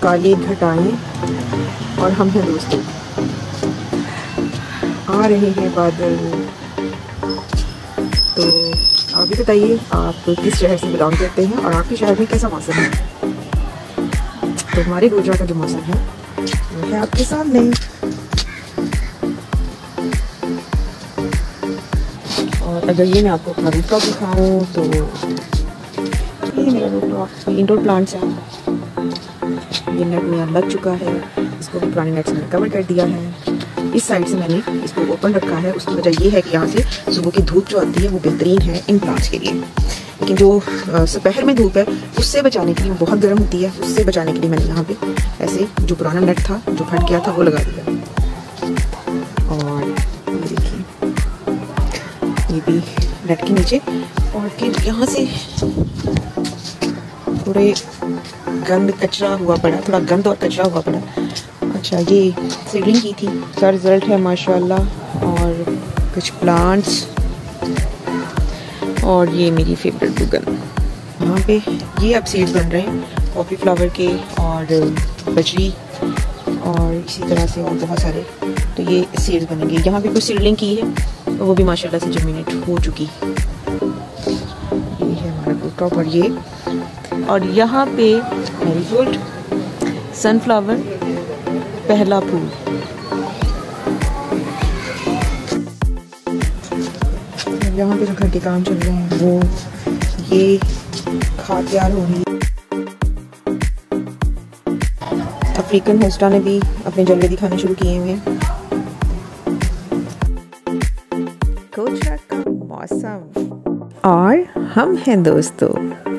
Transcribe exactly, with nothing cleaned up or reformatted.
काली घटाएं और हम हैं दोस्तों। आ रहे हैं बादल। तो आप भी बताइए आप किस शहर से बिलोंग करते हैं और आपके शहर में कैसा मौसम है। तो हमारे गुजरात का जो मौसम है वो है आपके सामने। और अगर ये मैं आपको अपना रूफटॉप दिखाऊँ तो ये मेरा रूफटॉप इंडोर प्लांट्स है। ये नेट में लग चुका है, इसको भी पुराने नेट से मैंने कवर कर दिया है। इस साइड से मैंने इसको ओपन रखा है। उसकी वजह ये है कि यहाँ से सुबह की धूप जो आती है वो बेहतरीन है इन प्लांट्स के लिए। लेकिन जो दोपहर में धूप है उससे बचाने के लिए, वो बहुत गर्म होती है, उससे बचाने के लिए मैंने यहाँ पे ऐसे जो पुराना नेट था जो फट गया था वो लगा दिया। और ये देखिए ये भी नेट के नीचे। और फिर यहाँ से थोड़े गंद कचरा हुआ पड़ा, थोड़ा गंद और कचरा हुआ पड़ा। अच्छा ये सीडलिंग की थी, इसका रिज़ल्ट है माशाल्लाह। और कुछ प्लांट्स और ये मेरी फेवरेट बुगन। यहाँ पे ये अब सीड्स बन रहे हैं कॉफ़ी फ्लावर के और बजरी और इसी तरह से और बहुत सारे। तो ये सीड्स बनेंगे। यहाँ पे कुछ सीडलिंग की है तो वो भी माशाल्लाह से जर्मिनेट हो चुकी। ये है हमारा रूफटॉप। और ये और यहाँ पे मैरीगोल्ड, सनफ्लावर, पहला फूल। यहाँ पे जो घर के काम चल रहे हैं वो ये खाद तैयार हो रही है। अफ्रीकन होस्टा ने भी अपने जलवे दिखाने शुरू किए हुए हैं। गुजरात का मौसम और हम हैं दोस्तों।